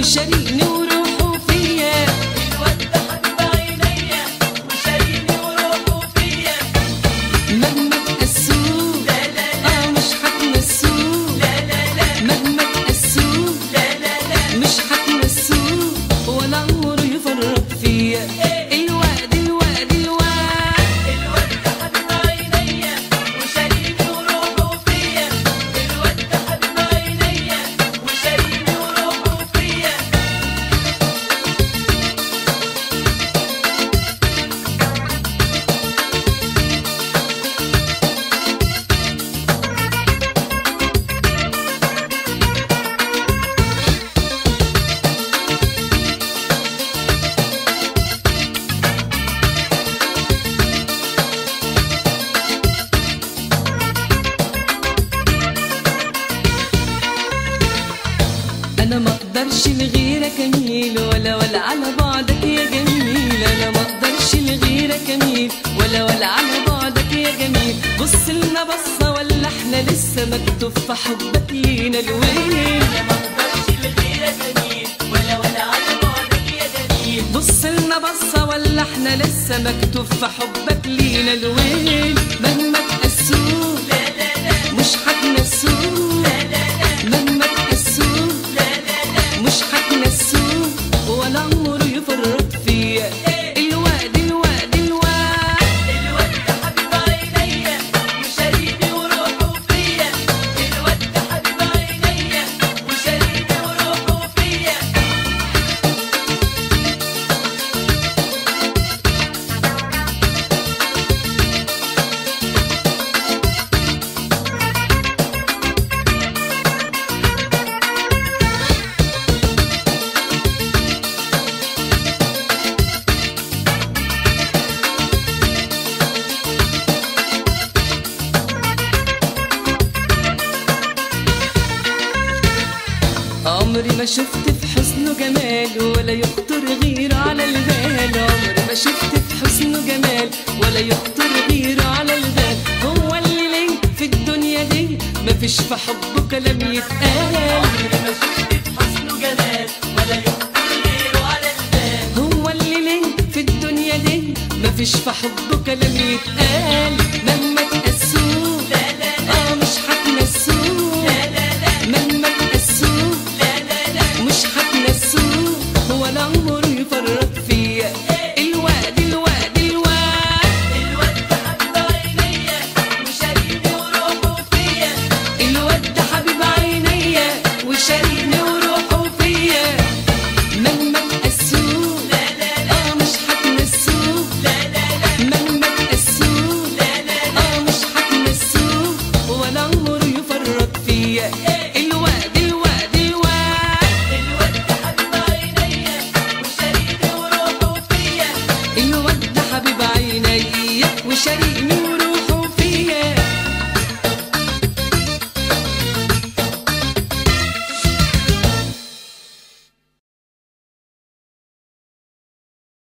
وشاريني وروحه فيا. الواد ده حبيب عينيا وشاريني وروحه فيا. مهما تقسوه لا لا لا مش هتنسوه. لا لا لا مهما تقسوه لا لا لا مش هتنسوه ولا عمره يفرط فيا. الواد الواد الواد الواد ده حبيب عينيا وشاريني وروحه فيا. الواد ده حبيب عينيا وشاريني وروحه فيا. انا ما اقدرش لغيرك اميل ولا على بعدك يا جميل. انا ما اقدرش لغيرك اميل ولا على بعدك يا جميل. بص لنا بصه ولا احنا لسه مكتوب في حبك لينا الويل. أنا ما أقدرش لغيرك أميل ولا على بعدك يا جميل. بص لنا بصه ولا احنا لسه مكتوب في حبك لينا الويل. مهما تقسوه لا لا لا مش هتنسوه. لا لا لا مهما تقسوه لا لا لا مش هتنسوه ولا عمره يفرط فيا. الواد الواد الواد الواد ده حبيب عينيا وشاريني وروحه فيا. الواد ده حبيب عينيا وشاريني وروحه فيا. عمري ما شفت في حسنه جمال ولا يخطر غيره على البال. عمري ما شفت في حسنه جمال ولا يخطر غيره على البال. هو اللي ليه في الدنيا دي مفيش في حبه كلام يتقال. عمري ما شفت في حسنه جمال ولا يخطر غيره على البال. هو اللي ليه في الدنيا دي مفيش في حبه كلام يتقال. مهما تقسوه لا لا لا مش هتنسوه. لا لا لا مهما تقسوه لا لا لا مش هتنسوه ولا عمره يفرط فيا. الواد الواد الواد الواد ده حبيب عينيا وشاريني وروحه فيا. الواد ده حبيب عينيا وشاريني وروحه فيا. مهما تقسوه لا لا لا مش هتنسوه. لا لا لا مهما تقسوه لا لا لا مش هتنسوه ولا عمره يفرط فيا. الواد الواد الواد الواد ده حبيب عينيا وشاريني وروحه فيا. الواد ده حبيب عينيا وشاريني